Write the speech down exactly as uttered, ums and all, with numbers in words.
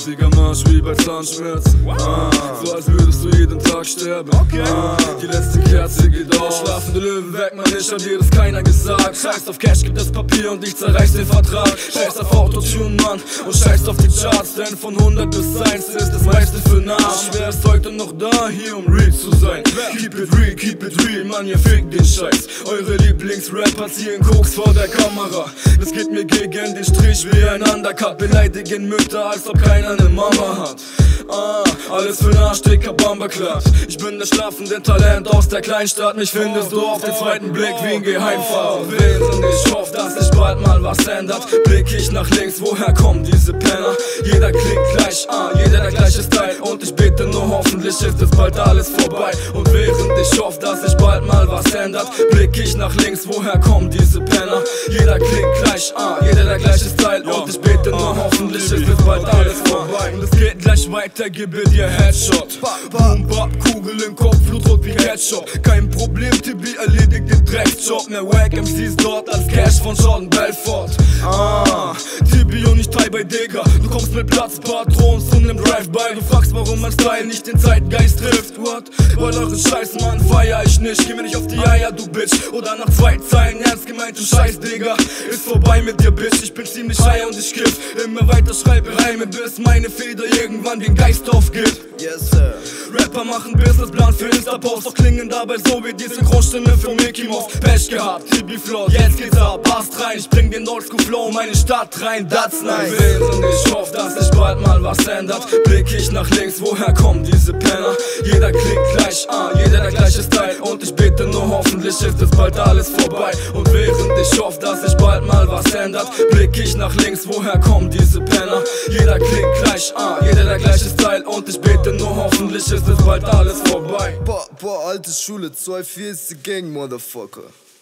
Einziger Marsch wie bei Zahnschmerzen, ah, so als würdest du jeden Tag sterben, ah, die letzte Kerze geht aus. Schlafende Löwen weckt man nicht, hat dir das keiner gesagt. Scheiß auf Cash, gibt das Papier und ich zerreiß den Vertrag. Scheiß auf Autotune, Mann, und scheiß auf die Charts, denn von hundert bis eins ist das meiste für Arsch. Wer ist heute noch da, hier um real zu sein? Keep it real, keep it real, Mann, ihr fickt den Scheiß. Eure Lieblingsrapper ziehen Koks vor der Kamera. Das geht mir gegen den Strich wie ein Undercut. Beleidigen Mütter, als ob keiner ne Mama hat. Ah, alles für Arsch, dicker Bamberklatt. Ich bin das schlafende Talent aus der Kleinstadt. Mich findest du auf den zweiten Blick wie ein Geheimfahrer. Während ich hoffe, dass sich bald mal was ändert, blick ich nach links, woher kommen diese Penner? Jeder klingt gleich, ah, jeder der gleiche Style. Und ich bete nur, hoffentlich ist es bald alles vorbei. Und während ich hoffe, dass sich bald mal was ändert, blick ich nach links, woher kommen diese Penner? Jeder klingt gleich, ah, jeder der gleiche Style. Und ich bete nur, hoffentlich ist es bald alles vorbei. Und es geht gleich weiter, gebe dir Headshot. Boom, bap, Kugel im Kopf, Blutrot wie Ketchup. Kein Problem, Tibi erledigt den Drecksjob. Mehr Wack M Cs dort als Cash von Jordan Belfort. Ah, Tibi und ich drei bei Digga. Du kommst mit Platzpatrons und nem Drive-By. Du fragst, warum mein Style nicht den Zeitgeist trifft. What? Weil eure Scheiß, Mann, feier ich nicht. Geh mir nicht auf die Eier, du Bitch. Oder nach zwei Zeilen ernst gemeint, du Scheiß, Digga. Ist vorbei mit dir, Bitch. Ich bin ziemlich high und ich kiff. Immer weiter schreibe Reime, bis meine Feder irgendwann den Geist aufgibt. Yes, sir. Rapper machen Businessplan für Insta-Posts, doch klingen dabei so wie die Synchronstimme für Mickey Mouse. Pech gehabt, Tibi Flow, jetzt geht's ab, passt rein. Ich bring den Oldschool-Flow, meine Stadt rein, that's nice. Während ich hoffe, dass sich bald mal was ändert, blick ich nach links, woher kommen diese Penner? Jeder klingt gleich, ah, jeder der gleiche Style. Und ich bete nur, hoffentlich ist es bald alles vorbei. Und während ich hoffe, dass sich bald mal was ändert, blick ich nach links, woher kommen diese Penner? Jeder klingt gleich, ah, jeder der gleiche Style. Und ich bete nur, hoffentlich ist es bald alles vorbei. Boah, boah, alte Schule, zwei vier ist die Gang, Motherfucker.